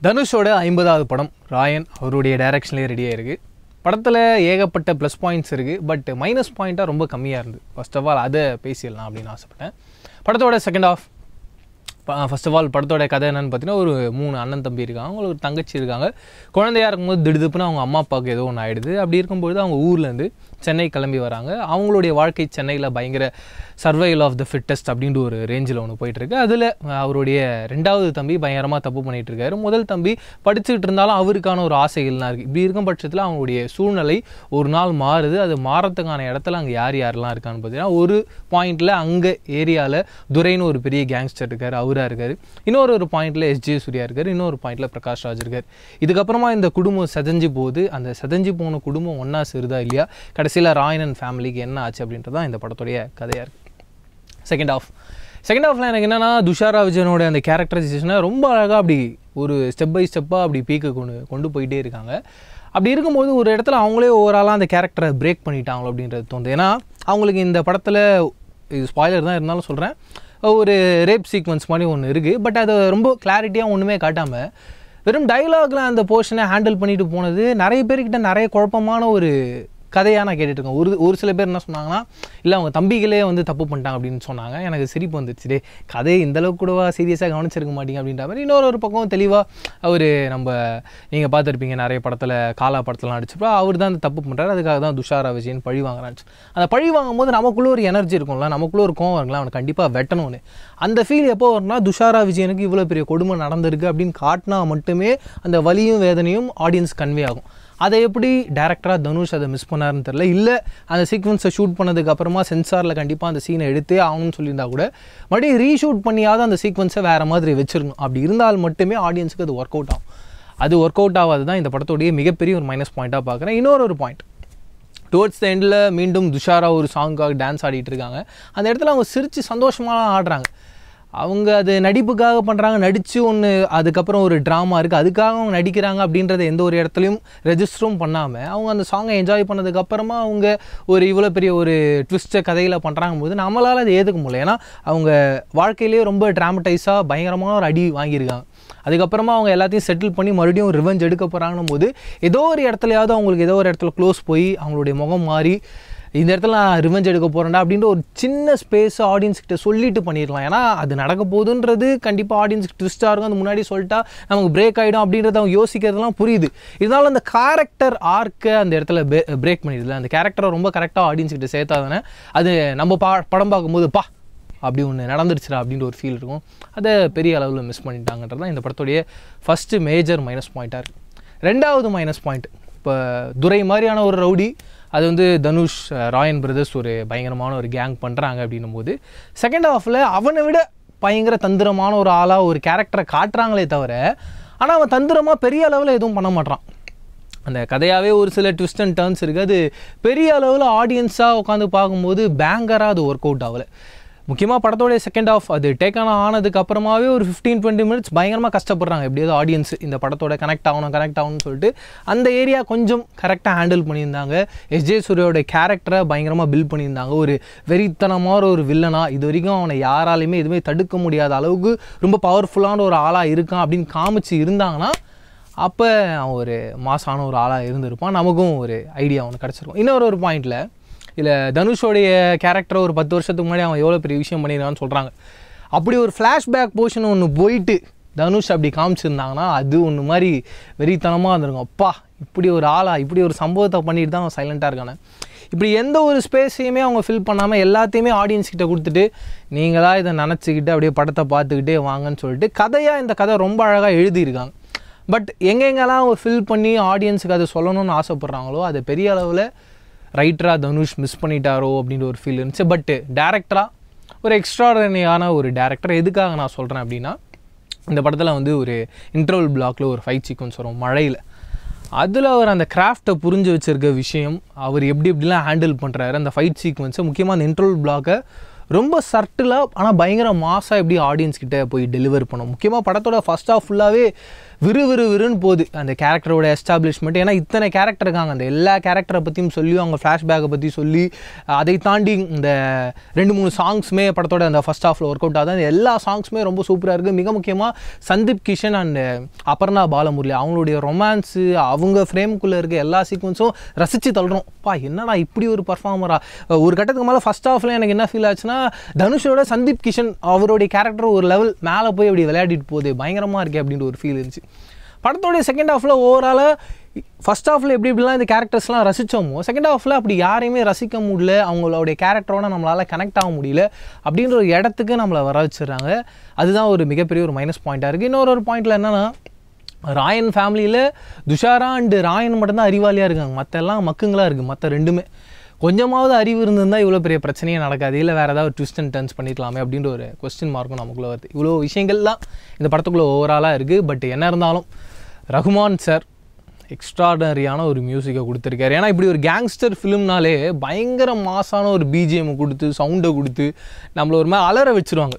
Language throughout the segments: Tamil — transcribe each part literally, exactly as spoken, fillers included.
தனுஷோட ஐம்பதாவது படம் ராயன் அவருடைய டைரக்ஷன்லேயே ரெடியாக இருக்குது. படத்தில் ஏகப்பட்ட ப்ளஸ் பாயிண்ட்ஸ் இருக்குது, பட் மைனஸ் பாயிண்ட்டாக ரொம்ப கம்மியாக இருந்தது. ஃபர்ஸ்ட் ஆஃப் ஆல் அதை பேசிடலாம் அப்படின்னு ஆசைப்பட்டேன். படத்தோட second half first of all படத்தோட கதை என்னென்னு பார்த்தீங்கன்னா, ஒரு மூணு அண்ணன் தம்பி இருக்காங்க, அவங்களுக்கு ஒரு தங்கச்சி இருக்காங்க. குழந்தையாக இருக்கும்போது திடுதுப்புன்னு அவங்க அம்மா அப்பாவுக்கு ஏதோ ஒன்று ஆகிடுது. அப்படி இருக்கும்போது அவங்க ஊர்லேருந்து சென்னை கிளம்பி வராங்க. அவங்களுடைய வாழ்க்கை சென்னையில் பயங்கர சர்வைவல் ஆஃப் த ஃபிட்டஸ்ட் அப்படின்ட்டு ஒரு ரேஞ்சில் ஒன்று போயிட்டுருக்கு. அதில் அவருடைய ரெண்டாவது தம்பி பயங்கரமாக தப்பு பண்ணிகிட்டு இருக்காரு. முதல் தம்பி படிச்சுக்கிட்டு இருந்தாலும் அவருக்கான ஒரு ஆசைகள்லாம் இருக்குது. இப்படி இருக்கும் பட்சத்தில் அவங்களுடைய சூழ்நிலை ஒரு நாள் மாறுது. அது மாறத்துக்கான இடத்துல அங்கே யார் யாரெல்லாம் இருக்கான்னு பார்த்தீங்கன்னா, ஒரு பாயிண்டில் அங்கே ஏரியாவில் துரைன்னு ஒரு பெரிய கேங்ஸ்டர் இருக்கார், அவராக இருக்கார். இன்னொரு ஒரு பாயிண்டில் எஸ்ஜே சூர்யா இருக்கார். இன்னொரு பாயிண்டில் பிரகாஷ் ராஜ் இருக்கார். இதுக்கப்புறமா இந்த குடும்பம் செதஞ்சு போகுது. அந்த செதஞ்சு போன குடும்பம் ஒன்றா சேருதா இல்லையா, கடைசியில் ராயன் அண்ட் ஃபேமிலிக்கு என்ன ஆச்சு அப்படின்றது தான் இந்த படத்துடைய கதையாக இருக்குது. செகண்ட் ஆஃப் செகண்ட் ஆஃப்ல எனக்கு என்னென்னா, துஷாரா விஜயனோட அந்த கேரக்டரைசேஷனை ரொம்ப அழகாக அப்படி ஒரு ஸ்டெப் பை ஸ்டெப்பாக அப்படி பீக்கு கொண்டு கொண்டு போயிட்டே இருக்காங்க. அப்படி இருக்கும்போது ஒரு இடத்துல அவங்களே ஓவராலாக அந்த கேரக்டரை பிரேக் பண்ணிட்டாங்களோ அப்படின்றது தோணுது. ஏன்னா அவங்களுக்கு இந்த படத்தில் இது ஸ்பாய்லர் தான் இருந்தாலும் சொல்கிறேன், ஒரு ரேப் சீக்வன்ஸ் மாதிரி ஒன்று இருக்குது. பட் அதை ரொம்ப கிளாரிட்டியாக ஒன்றுமே காட்டாமல் வெறும் டைலாகில் அந்த போர்ஷனை ஹேண்டில் பண்ணிட்டு போனது நிறைய பேர்கிட்ட நிறைய குழப்பமான ஒரு கதையாக நான் கேட்டுட்ருக்கேன். ஒரு ஒரு சில பேர் என்ன சொன்னாங்கன்னா, இல்லை அவங்க தம்பிகளே வந்து தப்பு பண்ணிட்டாங்க அப்படின்னு சொன்னாங்க. எனக்கு சிரிப்பு வந்துடுச்சு, டே கதையை இந்தளவுக்கு கூடவா சீரியஸாக கவனிச்சிருக்க மாட்டீங்க அப்படின்ற மாதிரி. இன்னொரு ஒரு பக்கம் தெளிவாக அவர் நம்ம நீங்கள் பார்த்துருப்பீங்க நிறைய படத்தில், காலா படத்துலாம் அடிச்சப்போ அவர் தான் அந்த தப்பு பண்ணுறாரு, அதுக்காக தான் துஷாரா விஜயன் பழி வாங்குறான்னு. அந்த பழி வாங்கும் போது நமக்குள்ளே ஒரு எனர்ஜி இருக்கும்ல, நமக்குள்ளே ஒரு கோவம் இருக்குல்ல, அவனை கண்டிப்பாக வெட்டணும்னு. அந்த ஃபீல் எப்போ வரும்னா, துஷாரா விஜயனுக்கு இவ்வளோ பெரிய கொடுமை நடந்திருக்கு அப்படின்னு காட்டினா மட்டுமே அந்த வலியும் வேதனையும் ஆடியன்ஸ் கன்வே ஆகும். அதை எப்படி டேரக்டராக தனுஷ் அதை மிஸ் பண்ணாருன்னு தெரில. இல்லை அந்த சீக்வன்ஸை ஷூட் பண்ணதுக்கு அப்புறமா சென்சாரில் கண்டிப்பாக அந்த சீனை எடுத்தே ஆகணும்னு சொல்லியிருந்தா கூட மறுபடியும் ரீஷூட் பண்ணியாவது அந்த சீக்வன்ஸை வேறு மாதிரி வச்சிருக்கணும். அப்படி இருந்தால் மட்டுமே ஆடியன்ஸுக்கு அது ஒர்க் அவுட் ஆகும். அது ஒர்க் அவுட் ஆகாது தான் இந்த படத்தோடைய மிகப்பெரிய ஒரு மைனஸ் பாயிண்ட்டாக பார்க்குறேன். இன்னொரு ஒரு பாயிண்ட், டுவர்ட்ஸ் த எண்டில் மீண்டும் துஷாரா ஒரு சாங்காக டான்ஸ் ஆடிட்டு இருக்காங்க. அந்த இடத்துல அவங்க சிரித்து சந்தோஷமாக ஆடுறாங்க. அவங்க அது நடிப்புக்காக பண்ணுறாங்க, நடித்து ஒன்று அதுக்கப்புறம் ஒரு ட்ராமா இருக்குது, அதுக்காக அவங்க நடிக்கிறாங்க அப்படின்றத எந்த ஒரு இடத்துலையும் ரெஜிஸ்டரும் பண்ணாமல் அவங்க அந்த சாங்கை என்ஜாய் பண்ணதுக்கப்புறமா அவங்க ஒரு இவ்வளோ பெரிய ஒரு ட்விஸ்ட்டை கதையில் பண்ணுறாங்க போது நம்மளால் அதை ஏற்றுக்க முடியல. ஏன்னா அவங்க வாழ்க்கையிலேயே ரொம்ப ட்ராமடைஸாக பயங்கரமான ஒரு அடி வாங்கியிருக்காங்க. அதுக்கப்புறமா அவங்க எல்லாத்தையும் செட்டில் பண்ணி மறுபடியும் ரிவெஞ்ச் எடுக்க போகிறாங்கன்னும் போது ஏதோ ஒரு இடத்துலையாவது அவங்களுக்கு ஏதோ ஒரு இடத்துல க்ளோஸ் போய் அவங்களுடைய முகம் மாறி இந்த இடத்துல நான் ரிவெஞ்ச் எடுக்க போகிறேன்டா அப்படின்ற ஒரு சின்ன ஸ்பேஸ் ஆடியன்ஸ்கிட்ட சொல்லிட்டு பண்ணிடலாம். ஏன்னா அது நடக்க போகுதுன்றது கண்டிப்பாக ஆடியன்ஸுக்கு ட்விஸ்ட்டாக இருக்கும். அது முன்னாடி சொல்லிட்டா நமக்கு பிரேக் ஆகிடும் அப்படின்றத அவங்க யோசிக்கிறதுலாம் புரியுது. இருந்தாலும் அந்த கேரக்டர் ஆர்க்கை அந்த இடத்துல பிரேக் பண்ணிடுது. அந்த கேரக்டரை ரொம்ப கரெக்டாக ஆடியன்ஸ்கிட்ட சேர்த்தாதானே அது நம்ம பா படம் பார்க்கும்போது பா அப்படி ஒன்று நடந்துருச்சுரா அப்படின்ற ஒரு ஃபீல் இருக்கும். அதை பெரிய அளவில் மிஸ் பண்ணிட்டாங்கன்றது தான் இந்த படத்துடைய ஃபஸ்ட்டு மேஜர் மைனஸ் பாயிண்ட்டாக இருக்குது. ரெண்டாவது மைனஸ் பாயிண்ட், இப்போ துரை மாதிரியான ஒரு ரவுடி அது வந்து தனுஷ் ராயன் பிரதர்ஸ் ஒரு பயங்கரமான ஒரு கேங் பண்ணுறாங்க அப்படின்னும் போது செகண்ட் ஹாஃபில் அவனை விட பயங்கர தந்திரமான ஒரு ஆளாக ஒரு கேரக்டரை காட்டுறாங்களே தவிர, ஆனால் அவன் தந்திரமாக பெரிய அளவில் எதுவும் பண்ண மாட்டான். அந்த கதையாகவே ஒரு சில ட்விஸ்ட் அண்ட் டர்ன்ஸ் இருக்குது. அது பெரிய அளவில் ஆடியன்ஸாக உட்காந்து பார்க்கும்போது பேங்கராக அது ஒர்க் அவுட் ஆகலை. முக்கியமாக படத்தோடைய செகண்ட் ஆஃப் அது டேக் ஆன் ஆனதுக்கு அப்புறமாவே ஒரு ஃபிஃப்டீன் டுவெண்ட்டி மினிட்ஸ் பயங்கரமாக கஷ்டப்படுறாங்க எப்படியாவது ஆடியன்ஸ் இந்த படத்தோட கனெக்ட் ஆகணும் கனெக்ட் ஆகணும்னு சொல்லிட்டு அந்த ஏரியா கொஞ்சம் கரெக்டாக ஹேண்டில் பண்ணியிருந்தாங்க. எஸ்ஜே சூர்யாவோட கேரக்டரை பயங்கரமாக பில்ட் பண்ணியிருந்தாங்க. ஒரு வெறித்தனமான ஒரு வில்லனா, இது வரைக்கும் அவனை யாராலையுமே எதுவுமே தடுக்க முடியாத அளவுக்கு ரொம்ப பவர்ஃபுல்லான ஒரு ஆளாக இருக்கான் அப்படின்னு காமிச்சு இருந்தாங்கன்னா அப்போ அவன் ஒரு மாசான ஒரு ஆளாக இருந்திருப்பான். நமக்கும் ஒரு ஐடியா ஒன்று கிடச்சிருக்கும். இன்னொரு ஒரு பாயிண்டில் இல்லை தனுஷோடைய கேரக்டரை ஒரு பத்து வருஷத்துக்கு முன்னாடி அவன் எவ்வளோ பெரிய விஷயம் பண்ணியிருக்கான்னு சொல்கிறாங்க. அப்படி ஒரு ஃப்ளாஷ்பேக் போர்ஷன் ஒன்று போயிட்டு தனுஷ் அப்படி காமிச்சிருந்தாங்கன்னா அது ஒன்று மாதிரி வெறித்தனமாக இருந்திருக்கும். அப்பா இப்படி ஒரு ஆளா இப்படி ஒரு சம்பவத்தை பண்ணிட்டு தான் அவன் சைலண்ட்டாக இருக்கானே. இப்படி எந்த ஒரு ஸ்பேஸையுமே அவங்க ஃபில் பண்ணாமல் எல்லாத்தையுமே ஆடியன்ஸ்கிட்ட கொடுத்துட்டு நீங்களாக இதை நினச்சிக்கிட்டு அப்படியே படத்தை பார்த்துக்கிட்டே வாங்கன்னு சொல்லிட்டு கதையாக இந்த கதை ரொம்ப அழகாக எழுதியிருக்காங்க. பட் எங்கெங்கெல்லாம் அவங்க ஃபில் பண்ணி ஆடியன்ஸுக்கு அதை சொல்லணும்னு ஆசைப்பட்றாங்களோ அதை பெரிய அளவில் ரைட்டராக தனுஷ் மிஸ் பண்ணிட்டாரோ அப்படின்ற ஒரு ஃபீல் இருந்துச்சு. பட்டு டேரக்டராக ஒரு எக்ஸ்ட்ராடனரியான ஒரு டேரக்டர். எதுக்காக நான் சொல்கிறேன் அப்படின்னா, இந்த படத்தில் வந்து ஒரு இன்டர்வல் பிளாக்கில் ஒரு ஃபைட் சீக்வன்ஸ் வரும் மழையில். அதில் அவர் அந்த கிராஃப்டை புரிஞ்சு வச்சுருக்க விஷயம், அவர் எப்படி எப்படிலாம் ஹேண்டில் பண்ணுறாரு அந்த ஃபைட் சீக்வன்ஸை, முக்கியமாக அந்த இன்டர்வல் பிளாக்கை ரொம்ப சர்ட்டிலாக ஆனால் பயங்கர மாஸாக எப்படி ஆடியன்ஸ் கிட்டே போய் டெலிவர் பண்ணும். முக்கியமாக படத்தோட ஃபஸ்ட் ஆஃப் ஃபுல்லாகவே விறு விறு விறுன்னு போகுது அந்த கேரக்டரோட எஸ்டாப்ளிஷ்மெண்ட். ஏன்னா இத்தனை கேரக்டர் இருக்காங்க, அந்த எல்லா கேரக்டரை பற்றியும் சொல்லி அவங்க ஃப்ளாஷ்பேக்கை பற்றி சொல்லி அதை தாண்டி இந்த ரெண்டு மூணு சாங்ஸுமே படத்தோட அந்த ஃபஸ்ட் ஹாஃபில் ஒர்க் அவுட் ஆகுது. அந்த எல்லா சாங்ஸுமே ரொம்ப சூப்பராக இருக்குது. மிக முக்கியமாக சந்தீப் கிஷன் அண்ட் அபர்ணா பாலமுரளி அவங்களுடைய ரொமான்ஸு அவங்க ஃப்ரேமுக்குள்ளே இருக்க எல்லா சீக்வன்ஸும் ரசித்து தள்ளுறோம். பா என்னடா இப்படி ஒரு பர்ஃபார்மரா. ஒரு கட்டத்துக்கு மேலே ஃபஸ்ட் ஹாஃபில் எனக்கு என்ன ஃபீல் ஆச்சுன்னா தனுஷோட சந்தீப் கிஷன் அவருடைய கேரக்டர் ஒரு லெவல் மேலே போய் அப்படி விளையாடிட்டு போகுது, பயங்கரமாக இருக்கே அப்படின்ற ஒரு ஃபீல் இருந்துச்சு. படத்தோடைய செகண்ட் ஹாஃபில் ஓவராலாக ஃபஸ்ட் ஹாஃபில் எப்படி இப்படிலாம் இந்த கேரக்டர்ஸ்லாம் ரசித்தோமோ செகண்ட் ஹாஃபில் அப்படி யாரையுமே ரசிக்க முடியல, அவங்களுடைய கேரக்டரோட நம்மளால் கனெக்ட் ஆக முடியல அப்படின்ற ஒரு இடத்துக்கு நம்மளை வர வச்சுடுறாங்க. அதுதான் ஒரு மிகப்பெரிய ஒரு மைனஸ் பாயிண்ட்டாக இருக்குது. இன்னொரு ஒரு பாயிண்டில் என்னென்னா ராயன் ஃபேமிலியில் துஷாரா அண்டு ராயன் மட்டும்தான் அறிவாளியாக இருக்காங்க, மற்ற எல்லாம் மக்குங்களாக இருக்குது. மற்ற ரெண்டுமே கொஞ்சமாவது அறிவு இருந்திருந்தால் இவ்வளோ பெரிய பிரச்சனையே நடக்காது, இல்லை வேறு ஏதாவது ட்விஸ்ட் அண்ட் டர்ன்ஸ் பண்ணிக்கலாமே அப்படின்ற ஒரு கொஸ்டின் மார்க்கும் நமக்குள்ளே வருது. இவ்வளோ விஷயங்கள்லாம் இந்த படத்துக்குள்ளே ஓவராலாக இருக்குது. பட் என்ன இருந்தாலும் ரகுமான் சார் எக்ஸ்ட்ராடனரியான ஒரு மியூசிக்கை கொடுத்துருக்காரு. ஏன்னா இப்படி ஒரு கேங்ஸ்டர் ஃபிலிம்னாலே பயங்கர மாசான ஒரு பிஜிஎம் கொடுத்து சவுண்டை கொடுத்து நம்மளை ஒரு மாதிரி அலற வச்சுருவாங்க.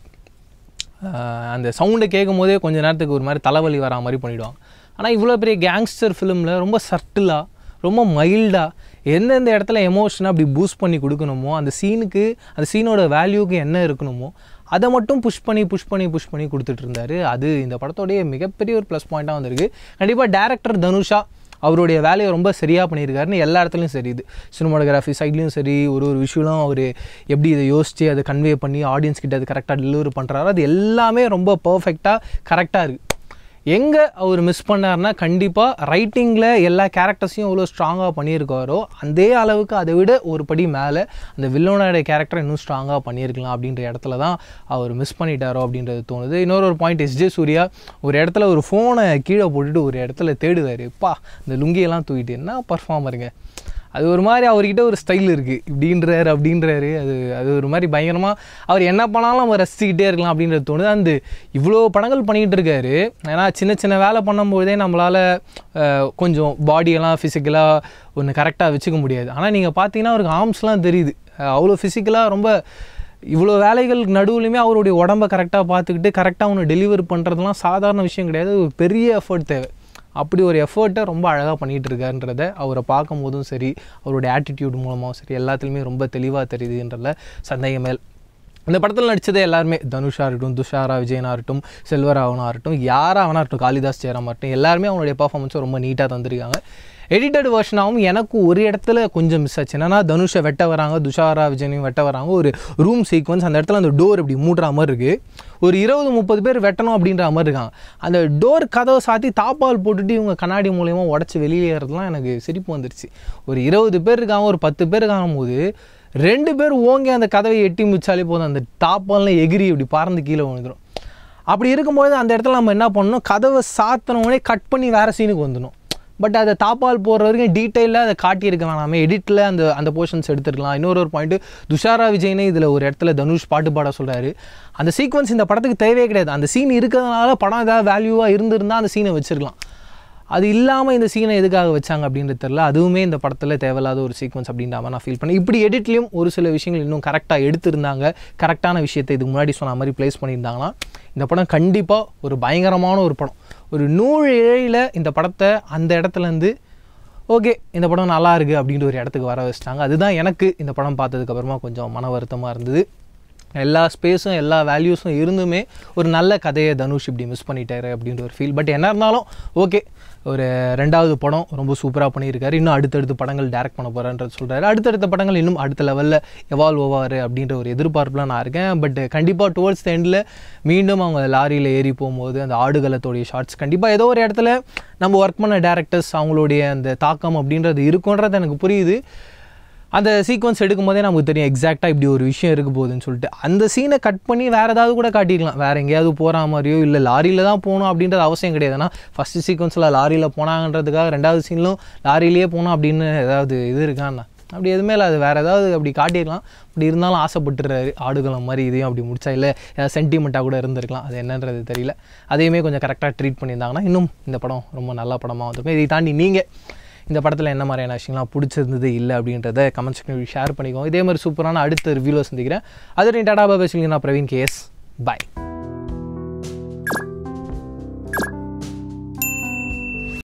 அந்த சவுண்டை கேட்கும் போதே கொஞ்சம் நேரத்துக்கு ஒரு மாதிரி தலைவலி வரா மாதிரி பண்ணிவிடுவாங்க. ஆனால் இவ்வளோ பெரிய கேங்ஸ்டர் ஃபிலிமில் ரொம்ப சட்டிலாக ரொம்ப மைல்டாக எந்தெந்த இடத்துல எமோஷனை அப்படி பூஸ்ட் பண்ணி கொடுக்கணுமோ அந்த சீனுக்கு அந்த சீனோட வேல்யூக்கு என்ன இருக்கணுமோ அதை மட்டும் புஷ் பண்ணி புஷ் பண்ணி புஷ் பண்ணி கொடுத்துட்டு இருந்தார். அது இந்த படத்தோடைய மிகப்பெரிய ஒரு ப்ளஸ் பாயிண்ட்டாக வந்திருக்கு. கண்டிப்பாக டேரக்டர் தனுஷா அவருடைய வேலையை ரொம்ப சரியாக பண்ணியிருக்காருன்னு எல்லா இடத்துலையும் சரி, இது சினிமாட்டோகிராஃபி சைட்லேயும் சரி, ஒரு ஒரு விஷயம் அவர் எப்படி இதை யோசித்து அதை கன்வே பண்ணி ஆடியன்ஸ் கிட்ட அது கரெக்டாக டெலிவரி பண்ணுறாரு, அது எல்லாமே ரொம்ப பர்ஃபெக்டாக கரெக்டாக இருக்குது. எங்கே அவர் மிஸ் பண்ணார்னா கண்டிப்பாக ரைட்டிங்கில் எல்லா கேரக்டர்ஸையும் எவ்வளோ ஸ்ட்ராங்காக பண்ணியிருக்காரோ அதே அளவுக்கு அதை விட ஒரு படி மேலே அந்த வில்லனோட கேரக்டரை இன்னும் ஸ்ட்ராங்காக பண்ணியிருக்கலாம் அப்படின்ற இடத்துல தான் அவர் மிஸ் பண்ணிட்டாரோ அப்படின்றது தோணுது. இன்னொரு ஒரு பாயிண்ட், எஸ்ஜே சூர்யா ஒரு இடத்துல ஒரு ஃபோனை கீழே போட்டுட்டு ஒரு இடத்துல தேடுவார். பா இந்த லுங்கியெல்லாம் தூக்கிட்டு என்ன பர்ஃபார்மருங்க, அது ஒரு மாதிரி அவர்கிட்ட ஒரு ஸ்டைல் இருக்குது, இப்படின்றாரு அப்படின்றாரு. அது அது ஒரு மாதிரி பயங்கரமாக அவர் என்ன பண்ணாலும் நம்ம ரசிச்சுக்கிட்டே இருக்கலாம் அப்படின்றது தோணுது. அந்த இவ்வளோ படங்கள் பண்ணிகிட்டு இருக்காரு. ஏன்னா சின்ன சின்ன வேலை பண்ணும்போதே நம்மளால் கொஞ்சம் பாடியெல்லாம் ஃபிசிக்கலாக ஒன்று கரெக்டாக வச்சுக்க முடியாது. ஆனால் நீங்கள் பார்த்தீங்கன்னா அவருக்கு ஆர்ம்ஸ்லாம் தெரியுது, அவ்வளோ ஃபிசிக்கலாக ரொம்ப இவ்வளோ வேலைகளுக்கு நடுவுலையுமே அவருடைய உடம்பை கரெக்டாக பார்த்துக்கிட்டு கரெக்டாக ஒன்று டெலிவரி பண்ணுறதுலாம் சாதாரண விஷயம் கிடையாது, ஒரு பெரிய எஃபர்ட் தேவை. அப்படி ஒரு எஃபர்ட்டை ரொம்ப அழகாக பண்ணிகிட்டு இருக்காருன்றதை அவரை பார்க்கும் போதும் சரி, அவருடைய ஆட்டிடியூட் மூலமாகவும் சரி, எல்லாத்துலேயுமே ரொம்ப தெளிவாக தெரியுதுன்றதில் சந்தேகமே. இந்த படத்தில் நடித்ததே எல்லாருமே, தனுஷாக இருக்கட்டும், துஷாரா விஜயனாக இருக்கட்டும், செல்வராகவனாக இருக்கட்டும், யாராக அவனாக இருக்கட்டும், காளிதாஸ் ஜெயராமாக இருக்கட்டும், எல்லாருமே அவனுடைய பர்ஃபார்மன்ஸை ரொம்ப நீட்டாக தந்திருக்காங்க. எடிட்டட் வெர்ஷனாகவும் எனக்கு ஒரு இடத்துல கொஞ்சம் மிஸ் ஆச்சு. என்னன்னா தனுஷை வெட்ட வராங்க, துஷாரா விஜயனையும் வெட்ட வராங்க, ஒரு ரூம் சீக்வன்ஸ், அந்த இடத்துல அந்த டோர் இப்படி மூடுற மாதிரி இருக்குது, ஒரு இருபது முப்பது பேர் வெட்டணும் அப்படின்ற மாதிரி இருக்காங்க. அந்த டோர் கதவை சாத்தி தாப்பால் போட்டுட்டு இவங்க கண்ணாடி மூலயமா உடச்சி வெளியேறதுலாம் எனக்கு சிரிப்பு வந்துருச்சு. ஒரு இருபது பேர் இருக்காங்க, ஒரு பத்து பேர் இருக்காகும் போது ரெண்டு பேர் ஓங்கி அந்த கதவை எட்டி மிச்சாலே போதும், அந்த தாப்பால்லாம் எகிரி இப்படி பறந்து கீழே விழுந்துடும். அப்படி இருக்கும்போது அந்த இடத்துல நம்ம என்ன பண்ணணும், கதவை சாத்தினோடனே கட் பண்ணி வேறு சீனுக்கு வந்துடணும். பட் அதை தாப்பால் போடுற வரைக்கும் டீட்டெயிலாக அதை காட்டியிருக்க வேணாமே, எடிட்டில் அந்த அந்த போர்ஷன்ஸ் எடுத்துருக்கலாம். இன்னொரு ஒரு பாயிண்ட்டு, துஷாரா விஜயனே இதில் ஒரு இடத்துல தனுஷ் பாட்டு பாட சொல்கிறாரு. அந்த சீக்வன்ஸ் இந்த படத்துக்கு தேவையே கிடையாது. அந்த சீன் இருக்கிறதுனால படம் ஏதாவது வேல்யூவாக இருந்திருந்தால் அந்த சீனை வச்சுருக்கலாம். அது இல்லாமல் இந்த சீனை எதுக்காக வச்சாங்க அப்படின்றது தெரியல. அதுவுமே இந்த படத்தில் தேவையில்லாத ஒரு சீக்வன்ஸ் அப்படின்ற மாதிரி நான் ஃபீல் பண்ணேன். இப்படி எடிட்லேயும் ஒரு சில விஷயங்கள் இன்னும் கரெக்டாக எடுத்திருந்தாங்க, கரெக்டான விஷயத்தை இதுக்கு முன்னாடி சொன்ன மாதிரி ப்ளேஸ் பண்ணியிருந்தாங்கன்னா இந்த படம் கண்டிப்பாக ஒரு பயங்கரமான ஒரு படம். ஒரு நூறு இழையில் இந்த படத்தை அந்த இடத்துலேருந்து ஓகே இந்த படம் நல்லா இருக்குது அப்படின்ற ஒரு இடத்துக்கு வர வச்சிட்டாங்க. அதுதான் எனக்கு இந்த படம் பார்த்ததுக்கப்புறமா கொஞ்சம் மன வருத்தமாக இருந்தது. எல்லா ஸ்பேஸும் எல்லா வேல்யூஸும் இருந்துமே ஒரு நல்ல கதையை தனுஷ் இப்படி மிஸ் பண்ணிட்டாரு அப்படின்ற ஒரு ஃபீல். பட் என்ன இருந்தாலும் ஓகே, ஒரு ரெண்டாவது படம் ரொம்ப சூப்பராக பண்ணியிருக்காரு. இன்னும் அடுத்தடுத்த படங்கள் டைரக்ட் பண்ண போகிறேன்றது சொல்கிறாரு. அடுத்தடுத்த படங்கள் இன்னும் அடுத்த லெவலில் எவால்வ் ஆவார் அப்படின்ற ஒரு எதிர்பார்ப்பில் நான் இருக்கேன். பட் கண்டிப்பாக டுவர்ட்ஸ் த எண்டில் மீண்டும் அவங்க லாரியில் ஏறி போகும்போது அந்த ஆடுகளத்தோடைய ஷார்ட்ஸ் கண்டிப்பாக ஏதோ ஒரு இடத்துல நம்ம ஒர்க் பண்ண டேரக்டர்ஸ் அவங்களுடைய அந்த தாக்கம் அப்படின்றது இருக்குன்றது எனக்கு புரியுது. அந்த சீக்வன்ஸ் எடுக்கும் போதே நமக்கு தெரியும் எக்ஸாக்டாக இப்படி ஒரு விஷயம் இருக்க போகுதுன்னு சொல்லிட்டு. அந்த சீனை கட் பண்ணி வேறு ஏதாவது கூட காட்டிக்கலாம், வேறு எங்கேயாவது போகிற மாதிரியோ இல்லை லாரியில் தான் போகணும் அப்படின்றது அவசியம் கிடையாது. ஏன்னா ஃபஸ்ட்டு சீக்வன்ஸில் லாரியில் போனாங்கன்றதுக்காக ரெண்டாவது சீன்லும் லாரியிலேயே போகணும் அப்படின்னு ஏதாவது இது இருக்கான்னா அப்படி எதுவுமே இல்லை. அது வேறு ஏதாவது அப்படி காட்டிடலாம். அப்படி இருந்தாலும் ஆசைப்பட்டுறாரு ஆடுகளம் மாதிரி இதையும் அப்படி முடிச்சா, இல்லை ஏதாவது சென்டிமெண்ட்டாக கூட இருந்திருக்கலாம், அது என்னன்றது தெரியல. அதையுமே கொஞ்சம் கரெக்டாக ட்ரீட் பண்ணியிருந்தாங்கன்னா இன்னும் இந்த படம் ரொம்ப நல்ல படமாக வந்திருக்கும். இதை தாண்டி நீங்கள் இந்த படத்தில் என்ன மாதிரியான விஷயங்கள்லாம் பிடிச்சிருந்தது இல்லை அப்படின்றத கமெண்ட் செக்ஷனில் ஷேர் பண்ணிக்கோங்க. இதே மாதிரி சூப்பரான அடுத்த ரிவ்யூவில் சந்திக்கிறேன். அது டாடா பாய், நான் பிரவீன் கேஎஸ், பாய்.